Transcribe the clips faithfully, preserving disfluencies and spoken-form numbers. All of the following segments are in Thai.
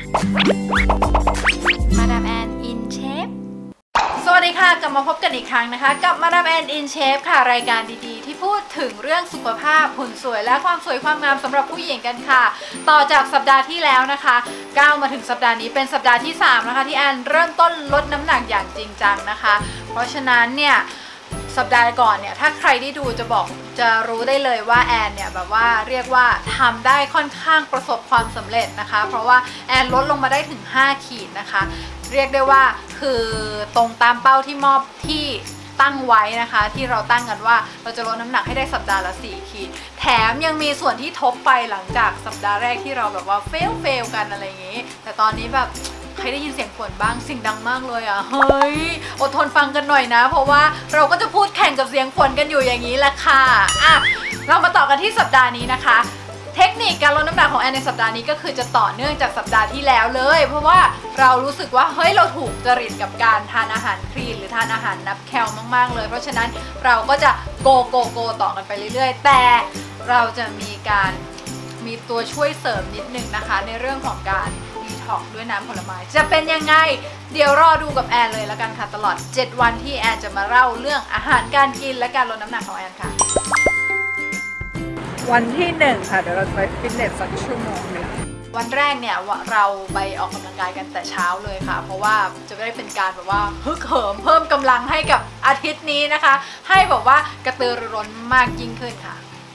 มาดามแอนอินเชฟสวัสดีค่ะกลับมาพบกันอีกครั้งนะคะกับมาดามแอนอินเชฟค่ะรายการดีๆที่พูดถึงเรื่องสุขภาพหุ่นสวยและความสวยความงามสำหรับผู้หญิงกันค่ะต่อจากสัปดาห์ที่แล้วนะคะก้าวมาถึงสัปดาห์นี้เป็นสัปดาห์ที่สามนะคะที่แอนเริ่มต้นลดน้ำหนักอย่างจริงจังนะคะเพราะฉะนั้นเนี่ยสัปดาห์ก่อนเนี่ยถ้าใครได้ดูจะบอกจะรู้ได้เลยว่าแอนเนี่ยแบบว่าเรียกว่าทำได้ค่อนข้างประสบความสำเร็จนะคะเพราะว่าแอนลดลงมาได้ถึงห้าขีดนะคะเรียกได้ว่าคือตรงตามเป้าที่มอบที่ตั้งไว้นะคะที่เราตั้งกันว่าเราจะลดน้ำหนักให้ได้สัปดาห์ละสี่ขีดแถมยังมีส่วนที่ทบไปหลังจากสัปดาห์แรกที่เราแบบว่าเฟลเฟลกันอะไรอย่างงี้แต่ตอนนี้แบบใครได้ยินเสียงฝนบ้างสิ่งดังมากเลยอ่ะเฮ้ยอดทนฟังกันหน่อยนะเพราะว่าเราก็จะพูดแข่งกับเสียงฝนกันอยู่อย่างนี้แหละค่ะอ่ะเรามาต่อกันที่สัปดาห์นี้นะคะเทคนิคการลดน้ำหนักของแอนในสัปดาห์นี้ก็คือจะต่อเนื่องจากสัปดาห์ที่แล้วเลยเพราะว่าเรารู้สึกว่าเฮ้ยเราถูกจริตกับการทานอาหารคลีนหรือทานอาหารนับแคลมากๆเลยเพราะฉะนั้นเราก็จะโกโกโกต่อกันไปเรื่อยๆแต่เราจะมีการมีตัวช่วยเสริมนิดนึงนะคะในเรื่องของการดีท็อกซ์ด้วยน้ำผลไม้จะเป็นยังไงเดี๋ยวรอดูกับแอนเลยแล้วกันค่ะตลอดเจ็ดวันที่แอนจะมาเล่าเรื่องอาหารการกินและการลดน้ำหนักของแอนค่ะวันที่หนึ่งค่ะเดี๋ยวเราจะไปฟิตเนสสักชั่วโมงนึงวันแรกเนี่ยเราไปออกกำลังกายกันแต่เช้าเลยค่ะเพราะว่าจะได้เป็นการแบบว่าฮึกเหิมเพิ่มกำลังให้กับอาทิตย์นี้นะคะให้แบบว่ากระตือรือร้นมากยิ่งขึ้นค่ะ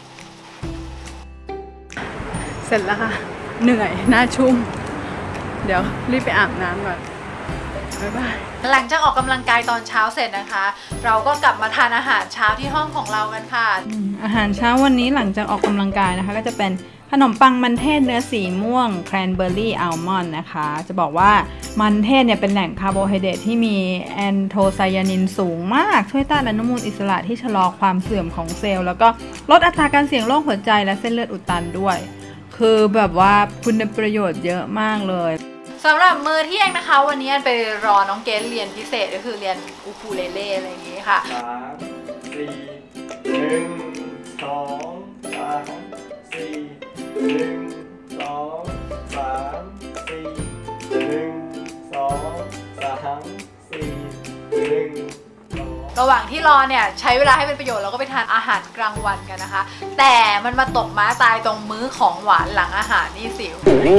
เสร็จแล้วค่ะเหนื่อยหน้าชุ่มเดี๋ยวรีบไปอาบน้ำก่อนบ๊ายบายหลังจากออกกำลังกายตอนเช้าเสร็จนะคะเราก็กลับมาทานอาหารเช้าที่ห้องของเรากันค่ะอาหารเช้าวันนี้หลังจากออกกำลังกายนะคะก็จะเป็นขนมปังมันเทศเนื้อสีม่วงแครนเบอร์รี่อัลมอนด์นะคะจะบอกว่ามันเทศเนี่ยเป็นแหล่งคาร์โบไฮเดรตที่มีแอนโทไซยานินสูงมากช่วยต้านอนุมูลอิสระที่ชะลอความเสื่อมของเซลล์แล้วก็ลดอัตราการเสี่ยงโรคหัวใจและเส้นเลือดอุดตันด้วยคือแบบว่าคุณประโยชน์เยอะมากเลยสำหรับมื้อเที่ยงนะคะวันนี้ไปรอน้องเกดเรียนพิเศษก็คือเรียนอูคูเลเล่อะไรอย่างงี้ค่ะสามสี่หนึ่งสองสามสี่หนึ่งสองสามสี่หนึ่งสองสามสี่หนึ่งระหว่างที่รอเนี่ยใช้เวลาให้เป็นประโยชน์เราก็ไปทานอาหารกลางวันกันนะคะแต่มันมาตกม้าตายตรงมื้อของหวานหลังอาหารนี่สิ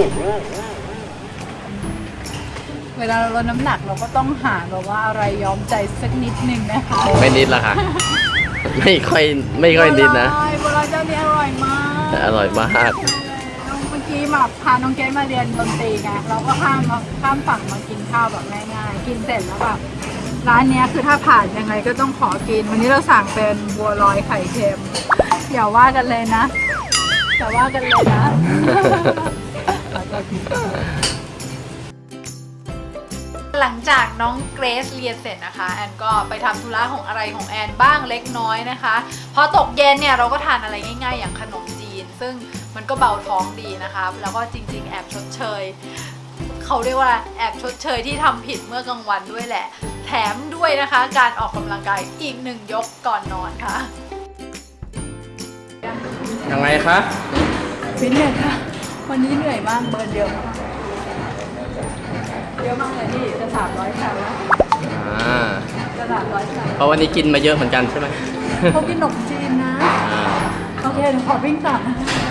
เวลาเราลดน้ำหนักเราก็ต้องหาแบบว่าอะไรย้อมใจสักนิดนึงนะคะไม่นิดละค่ะไม่ค่อยไม่ค่อยนิดนะโบราณเจ้านี้อร่อยมากอร่อยมากเมื่อกี้แบบพาน้องเกดมาเรียนดนตรีไงเราก็ข้ามมาข้ามฝั่งมากินข้าวแบบง่ายๆกินเสร็จแล้วแบบร้านนี้คือถ้าผ่านยังไงก็ต้องขอกินวันนี้เราสั่งเป็นบัวลอยไข่เค็มอย่าว่ากันเลยนะอย่าว่ากันเลยนะหลังจากน้องเกรซเรียนเสร็จนะคะแอนก็ไปทำธุระของอะไรของแอนบ้างเล็กน้อยนะคะพอตกเย็นเนี่ยเราก็ทานอะไรง่ายๆอย่างขนมจีนซึ่งมันก็เบาท้องดีนะคะแล้วก็จริงๆแอบชดเชยเขาเรียกว่าแอบชดเชยที่ทำผิดเมื่อกลางวันด้วยแหละแถมด้วยนะคะการออกกำลังกายอีกหนึ่งยกก่อนนอนค่ะยังไงคะฟิตเนสค่ะวันนี้เหนื่อยมากเบิร์นเยอะมากเยอะมากเลยพี่จะสามร้อยแคลแล้วอ่าจะสามร้อยแคลเพราะวันนี้กินมาเยอะเหมือนกันใช่ไหมเขากินขนมจีนนะโอเคเดี๋ยวขอวิ่งต่อ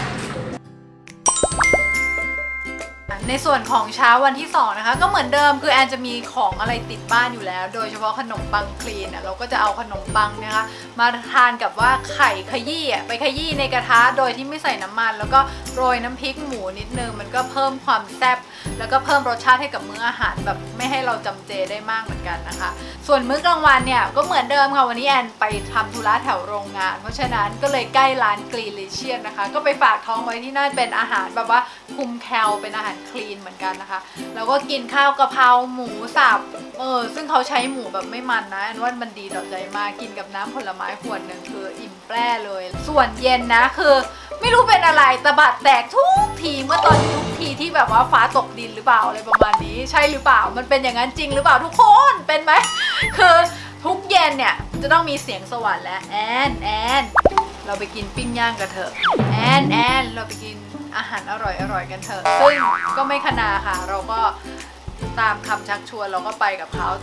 ในส่วนของเช้าวันที่สองนะคะก็เหมือนเดิมคือแอนจะมีของอะไรติดบ้านอยู่แล้วโดยเฉพาะขนมปังคลีนเราก็จะเอาขนมปังนะคะมาทานกับว่าไข่ขยี้ไปขยี้ในกระทะโดยที่ไม่ใส่น้ำมันแล้วก็โรยน้ำพริกหมูนิดนึงมันก็เพิ่มความแซ่บแล้วก็เพิ่มรสชาติให้กับมื้ออาหารแบบไม่ให้เราจำเจได้มากเหมือนกันนะคะส่วนมื้อกลางวันเนี่ยก็เหมือนเดิมค่ะวันนี้แอนไปทำธุระแถวโรงงานเพราะฉะนั้นก็เลยใกล้ร้านกรีลิเชียนนะคะก็ไปฝากท้องไว้ที่นั่นเป็นอาหารแบบว่าคุมแคลเป็นอาหารคลีนเหมือนกันนะคะแล้วก็กินข้าวกะเพราหมูสับเออซึ่งเขาใช้หมูแบบไม่มันนะแอนว่ามันดีต่อใจมากกินกับน้ำผลไม้ขวดหนึ่งคืออิ่มแปร่เลยส่วนเย็นนะคือไม่รู้เป็นอะไรตะบัดแตกทุกทีเมื่อตอนทุกทีที่แบบว่าฟ้าตกดินหรือเปล่าอะไรประมาณนี้ใช่หรือเปล่ามันเป็นอย่างนั้นจริงหรือเปล่าทุกคนเป็นไหมคือทุกเย็นเนี่ยจะต้องมีเสียงสวรรค์และแอนแอนเราไปกินปิ้งย่างกันเถอะแอนแอนเราไปกินอาหารอร่อยๆกันเถอะซึ่งก็ไม่ขนาค่ะเราก็ตามคำชักชวนเราก็ไปกับเขา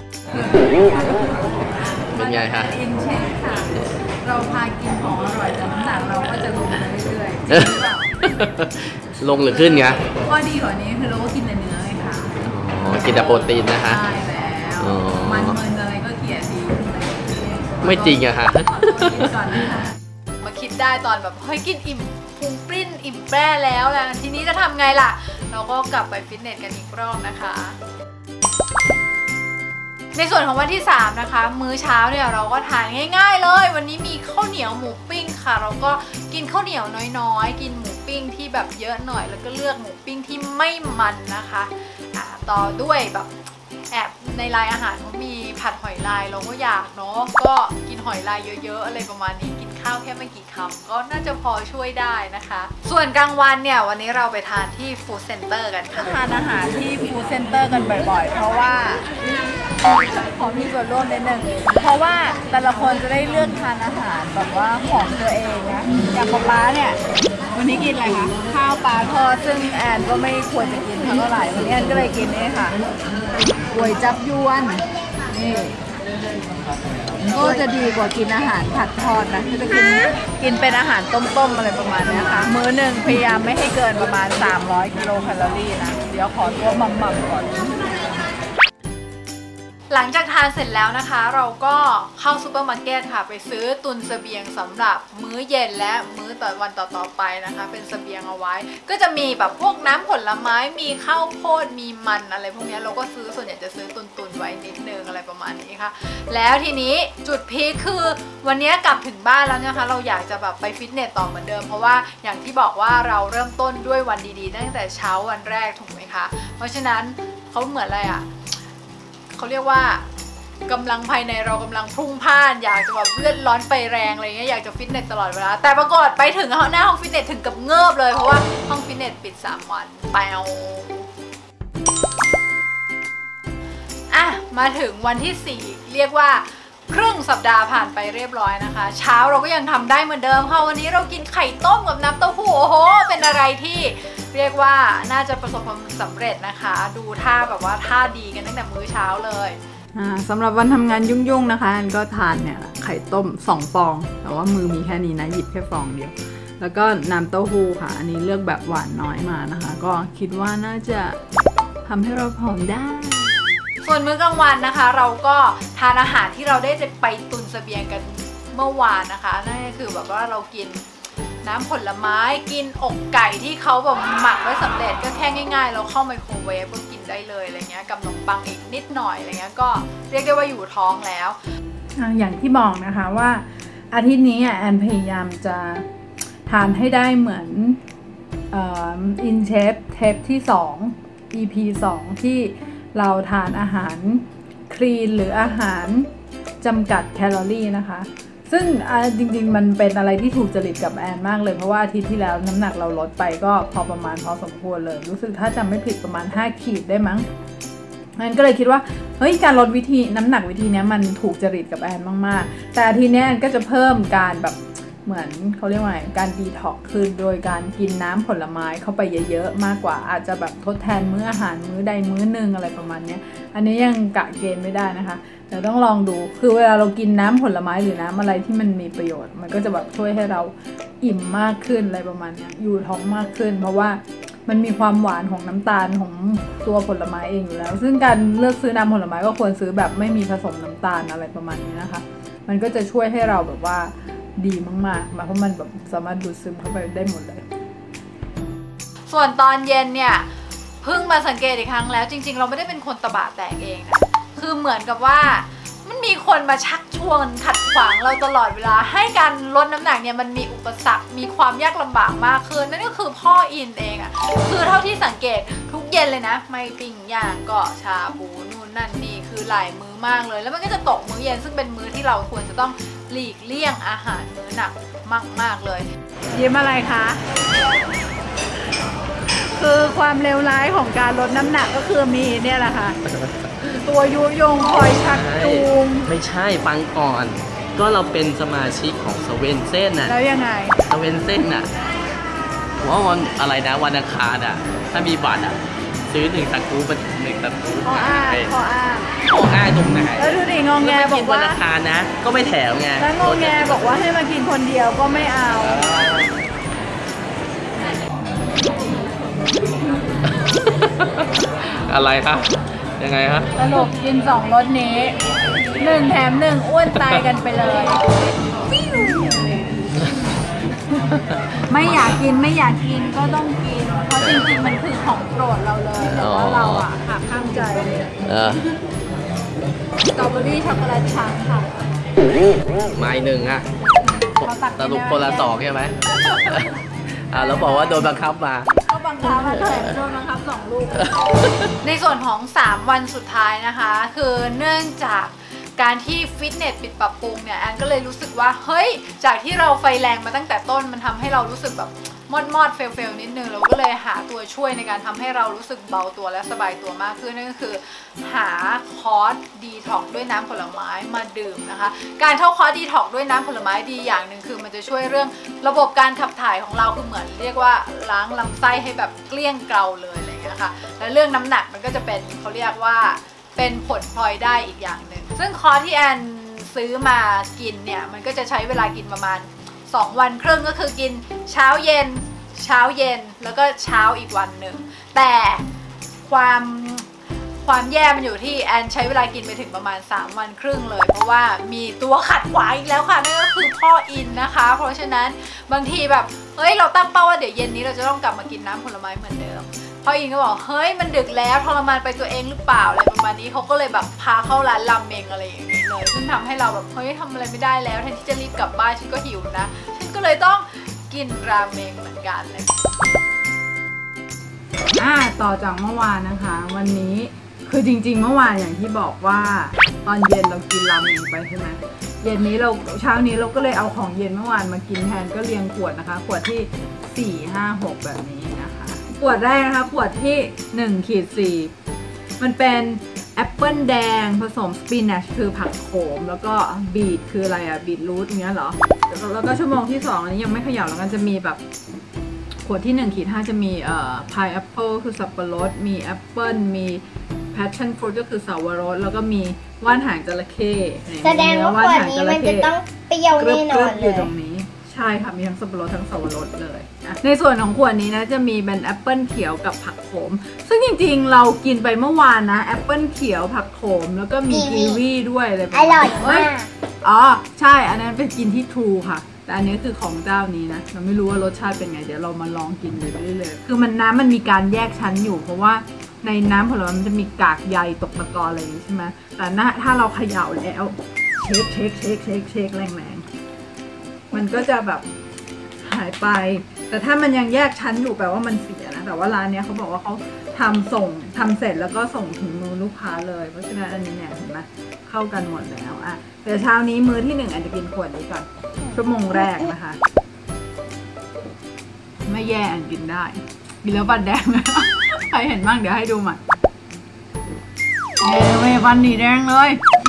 เป็นไงคะอินเชฟค่ะเราพากินของอร่อยแต่น้ำหนักเราก็จะลงไปเรื่อยๆจริงหรือเปล่าลงหรือขึ้นไงข้อดีกว่านี้คือเราก็กินแต่เนื้อไงคะอ๋อกินแต่โปรตีนนะคะใช่แล้วมันเมินอะไรก็เกลียดดีไม่จริงอะค่ะมาคิดได้ตอนแบบเฮ้ยกินอิ่มพุงปริ้นอิ่มแปร่แล้วแหละทีนี้จะทำไงล่ะเราก็กลับไปฟิตเนสกันอีกรอบนะคะในส่วนของวันที่สามนะคะมื้อเช้าเนี่ยเราก็ทานง่ายๆเลยวันนี้มีข้าวเหนียวหมูปิ้งค่ะเราก็กินข้าวเหนียวน้อยๆกินหมูปิ้งที่แบบเยอะหน่อยแล้วก็เลือกหมูปิ้งที่ไม่มันนะคะอ่าต่อด้วยแบบแอบในรายอาหารเขามีผัดหอยลายเราก็อยากเนาะก็กินหอยลายเยอะๆอะไรประมาณนี้กินข้าวแค่ไม่กี่คำก็น่าจะพอช่วยได้นะคะส่วนกลางวันเนี่ยวันนี้เราไปทานที่ฟู้ดเซ็นเตอร์กันค่ะทานอาหารที่ฟู้ดเซ็นเตอร์กันบ่อยๆเพราะว่าขอมีส่วนร่วมนิดนึงเพราะว่าแต่ละคนจะได้เลือกทานอาหารแบบว่าของตัวเองนะอย่างป๊าป๊าเนี่ยวันนี้กินอะไรคะข้าวปลาทอดซึ่งแอนก็ไม่ควรจะกินเท่าไหร่วันนี้แอนก็เลยกินนี่ค่ะก๋วยจับยวนนี่ก็จะดีกว่ากินอาหารผัดทอดนะก็จะกินกินเป็นอาหารต้มๆอะไรประมาณนี้ค่ะมื้อหนึ่งพยายามไม่ให้เกินประมาณสามร้อยกิโลแคลอรี่นะเดี๋ยวขอตัวมั่มๆก่อนหลังจากทานเสร็จแล้วนะคะเราก็เข้าซูเปอร์มาร์เก็ตค่ะไปซื้อตุนเสบียงสำหรับมื้อเย็นและมื้อต่อวันต่อๆไปนะคะเป็นเสบียงเอาไว้ก็จะมีแบบพวกน้ำผลไม้มีข้าวโพดมีมันอะไรพวกนี้เราก็ซื้อส่วนใหญ่จะซื้อตุนๆไว้นิดนึงอะไรประมาณนี้ค่ะแล้วทีนี้จุดพีคคือวันนี้กลับถึงบ้านแล้วนะคะเราอยากจะแบบไปฟิตเนสต่อเหมือนเดิมเพราะว่าอย่างที่บอกว่าเราเริ่มต้นด้วยวันดีๆตั้งแต่เช้าวันแรกถูกไหมคะเพราะฉะนั้นเขาเหมือนอะไรอะเขาเรียกว่ากำลังภายในเรากำลังพุ่งพ่านอยากจะแบบเลือดร้อนไฟแรงอะไรเงี้ยอยากจะฟิตเนสตลอดเวลาแต่ปรากฏไปถึงหน้าห้องฟิตเนสถึงกับเงิบเลยเพราะว่าห้องฟิตเนสปิดสามวันไปเอาอ่ะมาถึงวันที่สี่เรียกว่าครึ่งสัปดาห์ผ่านไปเรียบร้อยนะคะเช้าเราก็ยังทำได้เหมือนเดิมค่ะวันนี้เรากินไข่ต้มกับน้ำเต้าหู้โอ้โหเป็นอะไรที่เรียกว่าน่าจะประสบความสำเร็จนะคะดูท่าแบบว่าท่าดีกันตั้งแต่มื้อเช้าเลยสำหรับวันทำงานยุ่งๆนะคะอันก็ทานเนี่ยไข่ต้มสองฟองแต่ว่ามือมีแค่นี้นะหยิบแค่ฟองเดียวแล้วก็น้ำเต้าหู้ค่ะอันนี้เลือกแบบหวานน้อยมานะคะก็คิดว่าน่าจะทำให้เราผอมได้ส่วนมื้อกลางวันนะคะเราก็ทานอาหารที่เราได้ไปตุนเสบียงกันเมื่อวานนะคะนั่นก็คือแบบว่าเรากินน้ำผลไม้กินอกไก่ที่เขาแบบหมักไว้สำเร็จก็แค่ง่ายๆเราเข้าไมโครเวฟก็กินได้เลยอะไรเงี้ยกับขนมปังอีกนิดหน่อยอะไรเงี้ยก็เรียกได้ว่าอยู่ท้องแล้วอย่างที่บอกนะคะว่าอาทิตย์นี้แอนพยายามจะทานให้ได้เหมือนอินเชฟเทปที่สอง อี พี สองที่เราทานอาหารคลีนหรืออาหารจำกัดแคลอรี่นะคะซึ่งจริงๆมันเป็นอะไรที่ถูกจริตกับแอนมากเลยเพราะว่าอาทิตย์ที่แล้วน้ำหนักเราลดไปก็พอประมาณพอสมควรเลยรู้สึกถ้าจำไม่ผิดประมาณห้าขีดได้มั้งแอนก็เลยคิดว่าเฮ้ยการลดวิธีน้ำหนักวิธีนี้มันถูกจริตกับแอนมากๆแต่อาทิตย์นี้แอนก็จะเพิ่มการแบบเหมือนเขาเรียกว่าการดีท็อกซ์คือโดยการกินน้ำผลไม้เข้าไปเยอะๆมากกว่าอาจจะแบบทดแทนมื้ออาหารมื้อใดมื้อหนึ่งอะไรประมาณนี้อันนี้ยังกะเกณฑ์ไม่ได้นะคะเดี๋ยวต้องลองดูคือเวลาเรากินน้ำผลไม้หรือน้ำอะไรที่มันมีประโยชน์มันก็จะแบบช่วยให้เราอิ่มมากขึ้นอะไรประมาณนี้อยู่ท้องมากขึ้นเพราะว่ามันมีความหวานของน้ำตาลของตัวผลไม้เองอยู่แล้วซึ่งการเลือกซื้อน้ำผลไม้ก็ควรซื้อแบบไม่มีผสมน้ำตาลอะไรประมาณนี้นะคะมันก็จะช่วยให้เราแบบว่าดีมากๆมาเพราะมันแบบสามารถดูดซึมเข้าไปได้หมดเลยส่วนตอนเย็นเนี่ยเพิ่งมาสังเกตอีกครั้งแล้วจริงๆเราไม่ได้เป็นคนตะบะแตกเองนะคือเหมือนกับว่ามันมีคนมาชักชวนขัดขวางเราตลอดเวลาให้การลดน้ำหนักเนี่ยมันมีอุปสรรคมีความยากลำบากมากขึ้นนั่นก็คือพ่ออินเองอะคือเท่าที่สังเกตทุกเย็นเลยนะไม่ปิ้งย่างก็ชาบูนู่นนั่นนี่คือหลายมื้อมากเลยแล้วมันก็จะตกมื้อเย็นซึ่งเป็นมื้อที่เราควรจะต้องหลีกเลี่ยงอาหารมื้อหนักมากๆเลยยิ้มอะไรคะคือความเลวร้ายของการลดน้ำหนักก็คือมีเนี่ยแหละค่ะตัวยุยงคอยชักจูงไม่ใช่ฟังก่อนก็เราเป็นสมาชิกของสเวนเซ่นน่ะแล้วยังไงสเวนเซ่นน่ะว่าวันอะไรนะวันอังคารอ่ะถ้ามีบัตรอ่ะซื้อหนึ่งตะกูเป็นหนึ่งตะกูข้ออ้างข้ออ้างข้ออ้างตรงไหนแล้วดูดิงงแงบอกว่าวันอังคารนะก็ไม่แถมไงแล้วงงแงบอกว่าให้มากินคนเดียวก็ไม่เอาอะไรครับยังไงครับสรุปกินสองรสนี้หนึ่งแถมหนึ่งอ้วนตายกันไปเลย ไม่อยากกินไม่อยากกินก็ต้องกินเพราะจริงๆมันคือของโปรดเราเลยแต่ว่าเราอ่ะหักข้ามใจเออสตรอเบอรี่ช็อกโกแลตชังค่ะไม้หนึ่งอ่ะสรุปคนละสองใช่ไหมอ่าแล้วบอกว่าโดนบังคับมาก็บังคับมาแถมโดนบังคับสองลูกในส่วนของสามวันสุดท้ายนะคะคือเนื่องจากการที่ฟิตเนสปิดปรับปรุงเนี่ยแอนก็เลยรู้สึกว่าเฮ้ยจากที่เราไฟแรงมาตั้งแต่ต้นมันทำให้เรารู้สึกแบบมอดมอดเฟลเฟลนิดนึงเราก็เลยหาตัวช่วยในการทำให้เรารู้สึกเบาตัวและสบายตัวมากขึ้นนั่นก็คือหาคอร์สดีท็อกด้วยน้ำผลไม้มาดื่มนะคะการเข้าคอร์สดีท็อกด้วยน้ำผลไม้ดีอย่างหนึ่งคือมันจะช่วยเรื่องระบบการขับถ่ายของเราคือเหมือนเรียกว่าล้างลำไส้ให้แบบเกลี้ยงเกลาเลยอะไรอย่างเงี้ยค่ะและเรื่องน้ำหนักมันก็จะเป็นเขาเรียกว่าเป็นผลพลอยได้อีกอย่างหนึ่งซึ่งคอร์สที่แอนซื้อมากินเนี่ยมันก็จะใช้เวลากินประมาณสองวันครึ่งก็คือกินเช้าเย็นเช้าเย็นแล้วก็เช้าอีกวันหนึ่งแต่ความความแย่มันอยู่ที่แอนใช้เวลากินไปถึงประมาณสามวันครึ่งเลยเพราะว่ามีตัวขัดขวางอีกแล้วค่ะนั่นก็คือพ่ออินนะคะเพราะฉะนั้นบางทีแบบเฮ้ยเราตั้งเป้าว่าเดี๋ยวเย็นนี้เราจะต้องกลับมากินน้ำผลไม้เหมือนเดิมพ่ออินก็บอกเฮ้ยมันดึกแล้วทรมานไปตัวเองหรือเปล่าอะไรประมาณนี้เขาก็เลยแบบพาเข้าร้านรามเมงอะไรอย่างนี้เลยซึ่งทำให้เราแบบเฮ้ยทำอะไรไม่ได้แล้วแทนที่จะรีบกลับบ้านฉันก็หิวนะฉันก็เลยต้องกินราเมงเหมือนกันเลยอ่าต่อจากเมื่อวานนะคะ วันนี้คือจริงๆเมื่อวานอย่างที่บอกว่าตอนเย็นเรากินราเมงไปใช่ไหมเย็นนี้เราเช้านี้เราก็เลยเอาของเย็นเมื่อวานมากินแทนก็เรียงขวดนะคะขวดที่สี่ ห้า หกแบบนี้นะคะขวดแรกนะคะขวดที่หนึ่งขีดสี่มันเป็นแอปเปิลแดงผสมสปินัชคือผักโขมแล้วก็บีทคืออะไรอะบีทรูทอย่างเงี้ยเหรอแล้วก็ชั่วโมงที่สองอันนี้ยังไม่เขย่าแล้วกันจะมีแบบขวดที่หนึ่งขีดห้าจะมีเอ่อพายแอปเปิลคือสับปะรดมีแอปเปิลมีpassion fruit ก็คือสาวรสแล้วก็มีว่านหางจระเข้แสดงว่าขวดนี้มันจะต้องเปรี้ยวแน่นอนเลยอยู่ตรงนี้ใช่ค่ะมีทั้งสับปะรดทั้งสาวรสเลยนะในส่วนของขวดนี้นะจะมีเป็นแอปเปิลเขียวกับผักโขมซึ่งจริงๆเรากินไปเมื่อวานนะแอปเปิลเขียวผักโขมแล้วก็มีกีวีด้วยอะไรแบบนี้อร่อยมากอ๋อใช่อันนั้นเป็นกินที่ทรูค่ะแต่อันนี้คือของเจ้านี้นะเราไม่รู้ว่ารสชาติเป็นไงเดี๋ยวเรามาลองกินเลยเรื่อยๆคือมันน้ำมันมีการแยกชั้นอยู่เพราะว่าในน้ำผลไม้มันจะมีกากใยตกตะกอนอะไรอย่างนี้ใช่ไหมแต่ถ้าเราเขย่าแล้วเช็คเช็คเช็คเช็คเช็คแรงๆมันก็จะแบบหายไปแต่ถ้ามันยังแยกชั้นอยู่แปลว่ามันเสียนะแต่ว่าร้านนี้เขาบอกว่าเขาทำส่งทำเสร็จแล้วก็ส่งถึงมือลูกค้าเลยเพราะฉะนั้นอันนี้เนี่ยเห็นไหมเข้ากันหมดแล้วอ่ะเดี๋ยวเช้านี้มื้อที่หนึ่งอาจจะกินขวดนี้ก่อนชั่วโมงแรกนะคะไม่แย่อันกินได้กินแล้วฟันแดงนะใครเห็นบ้างเดี๋ยวให้ดูมาเย้เว้ยฟันหนีแดงเลย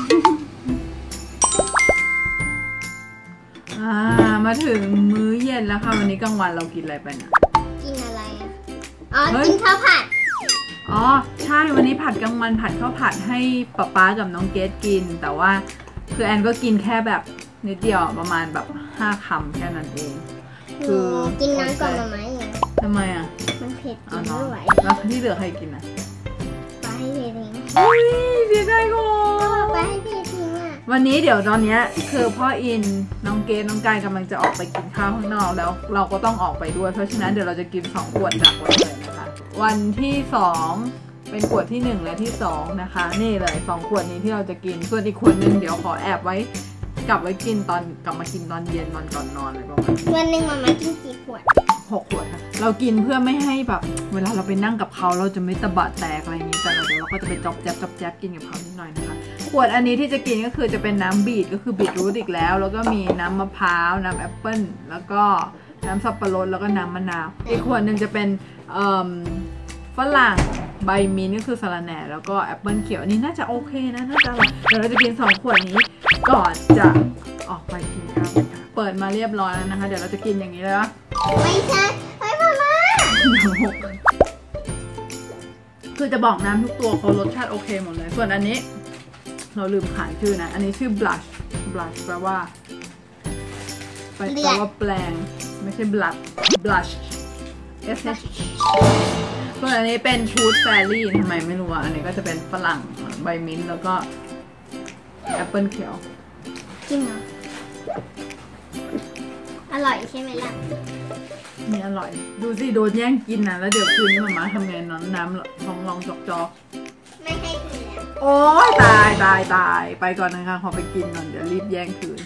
อ่ามาถึงมื้อเย็นแล้วค่ะวันนี้กลางวันเรากินอะไรไปนะกินอะไรอ่ะอ๋อกินข้าวผัดอ๋อใช่วันนี้ผัดกลางวันผัดข้าวผัดให้ป๊าป๊ากับน้องเกดกินแต่ว่าคือแอนก็กินแค่แบบนิดเดียวประมาณแบบห้าคำแค่นั้นเองคือกินน้ำก่อนไหมอ่ะทำไมอ่ะมันเผ็ดกินไม่ไหวแล้วที่เหลือใครกินอ่ะป้าให้เพทิ้งอุ้ยเสียใจโง่ป้าให้เพทิ้งอ่ะวันนี้เดี๋ยวตอนนี้คือพ่ออินน้องเกดน้องกายกำลังจะออกไปกินข้าวข้างนอกแล้วเราก็ต้องออกไปด้วยเพราะฉะนั้นเดี๋ยวเราจะกินสองขวดจากวันเลยนะคะวันที่สองเป็นขวดที่หนึ่งและที่สองนะคะนี่เลยสองขวดนี้ที่เราจะกินส่วนอีกขวดนึงเดี๋ยวขอแอบไว้กลับไว้กินตอนกลับมากินตอนเย็นนอนก่อนนอนอะไรประมาณนี้วันหนึ่งมาม่ากินกี่ขวดหกขวดค่ะเรากินเพื่อไม่ให้แบบเวลาเราไปนั่งกับเขาเราจะไม่ตะบะแตกอะไรอย่างนี้แต่เราเดี๋ยวเราก็จะไปจ๊อบแจ๊บจ๊อบแจ๊บกินกับเขานิดหน่อยนะคะขวดอันนี้ที่จะกินก็คือจะเป็นน้ำบีทก็คือบีทรูทอีกแล้วแล้วก็มีน้ำมะพร้าวน้ำแอปเปิ้ลแล้วก็น้ำสับปะรดแล้วก็น้ำมะนาวอีกขวดหนึ่งจะเป็นเอ่อฝรั่งใบมิ้นท์ก็คือสะระแหน่แล้วก็แอปเปิลเขียวอันนี้น่าจะโอเคนะน่าจะอร่อยเดี๋ยวเราจะกินสองขวดนี้ก่อนจะออกไปกินข้าวกันค่ะเปิดมาเรียบร้อยแล้วนะคะเดี๋ยวเราจะกินอย่างนี้เลยไม่ใช่ไม่พอละเดี๋ยวหกคือจะบอกน้ำทุกตัวเขารสชาติโอเคหมดเลยส่วนอันนี้เราลืมขายชื่อนะอันนี้ชื่อ blush blush แปลว่าแปลว่าแปลงไม่ใช่ blood blush s h ส่วนอันนี้เป็น Tooth Fairy ทำไมไม่รู้อ่ะอันนี้ก็จะเป็นฝรั่งใบมิ้นท์แล้วก็แอปเปิลเขียวจริงเหรออร่อยใช่ไหมล่ะนี่อร่อยดูสิโดนแย่งกินนะแล้วเดี๋ยวคืนนี้มาม่าทำไงนอนน้ำลองลองจอกจอกไม่ให้คืนแล้วโอ๊ยตายตายตายไปก่อนนะคะขอไปกินก่อนเดี๋ยวรีบแย่งคืน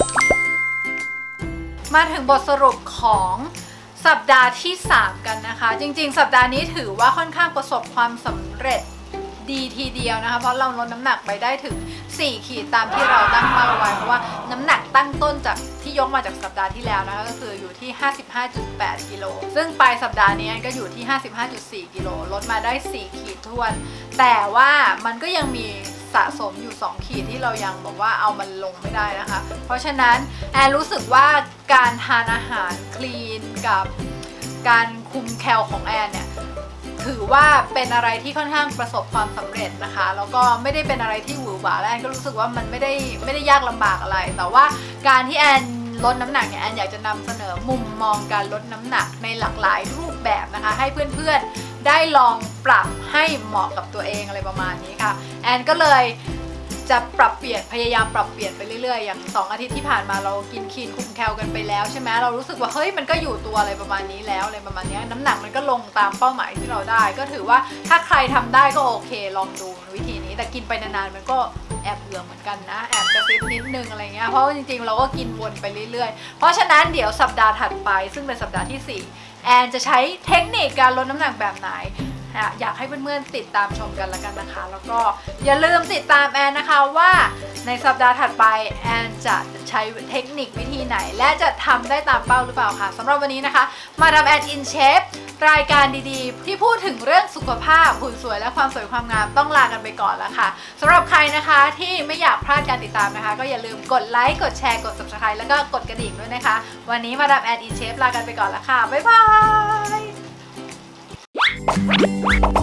มาถึงบทสรุปของสัปดาห์ที่สามกันนะคะจริงๆสัปดาห์นี้ถือว่าค่อนข้างประสบความสำเร็จดีทีเดียวนะคะเพราะเราลดน้ำหนักไปได้ถึงสี่ขีดตามที่เราตั้งเป้าไว้เพราะว่าน้ำหนักตั้งต้นจากที่ยกมาจากสัปดาห์ที่แล้วนะคะก็คืออยู่ที่ ห้าสิบห้าจุดแปด กิโลซึ่งปลายสัปดาห์นี้ก็อยู่ที่ ห้าสิบห้าจุดสี่ กิโลลดมาได้สี่ขีดท้วนแต่ว่ามันก็ยังมีสะสมอยู่สองขีดที่เรายังบอกว่าเอามันลงไม่ได้นะคะเพราะฉะนั้นแอนรู้สึกว่าการทานอาหารคลีนกับการคุมแคลของแอนเนี่ยถือว่าเป็นอะไรที่ค่อนข้างประสบความสำเร็จนะคะแล้วก็ไม่ได้เป็นอะไรที่หวือหวาและแอนก็รู้สึกว่ามันไม่ได้ไม่ได้ยากลำบากอะไรแต่ว่าการที่แอนลดน้ำหนักเนี่ยแอนอยากจะนำเสนอมุมมองการลดน้ำหนักในหลากหลายรูปแบบนะคะให้เพื่อนๆได้ลองปรับให้เหมาะกับตัวเองอะไรประมาณนี้ค่ะแอนก็เลยจะปรับเปลี่ยนพยายามปรับเปลี่ยนไปเรื่อยๆอย่างสองอาทิตย์ที่ผ่านมาเรากินคีนคุมแคลกันไปแล้วใช่ไหมเรารู้สึกว่าเฮ้ยมันก็อยู่ตัวอะไรประมาณนี้แล้วอะไรประมาณนี้น้ำหนักมันก็ลงตามเป้าหมายที่เราได้ก็ถือว่าถ้าใครทำได้ก็โอเคลองดูวิธีนี้แต่กินไปนานๆมันก็แอบเบื่อเหมือนกันนะแอบกระซิบนิดนึงอะไรเงี้ยเพราะจริงๆเราก็กินวนไปเรื่อยๆเพราะฉะนั้นเดี๋ยวสัปดาห์ถัดไปซึ่งเป็นสัปดาห์ที่สี่แอนจะใช้เทคนิคการลดน้ำหนักแบบไหนอยากให้เพื่อนๆติดตามชมกันแล้วกันนะคะแล้วก็อย่าลืมติดตามแอนนะคะว่าในสัปดาห์ถัดไปแอนจะใช้เทคนิควิธีไหนและจะทำได้ตามเป้าหรือเปล่าค่ะสำหรับวันนี้นะคะมาดามแอนอินเชฟรายการดีๆที่พูดถึงเรื่องสุขภาพหุ่นสวยและความสวยความงามต้องลากันไปก่อนแล้วค่ะสำหรับใครนะคะที่ไม่อยากพลาดการติดตามนะคะก็อย่าลืมกดไลค์กดแชร์กด ซับสไครบ์ แล้วก็กดกระดิ่งด้วยนะคะวันนี้มาดามแอนอินเชฟลากันไปก่อนแล้วค่ะบ๊ายบาย